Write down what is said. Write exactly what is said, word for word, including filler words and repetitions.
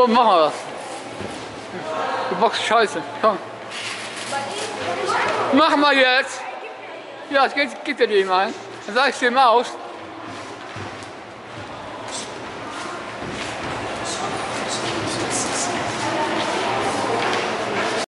So, machen wir das. Du bockst Scheiße. Komm. Mach mal jetzt. Ja, es geht, gibt ja die mal. Dann sag ich dir mal aus.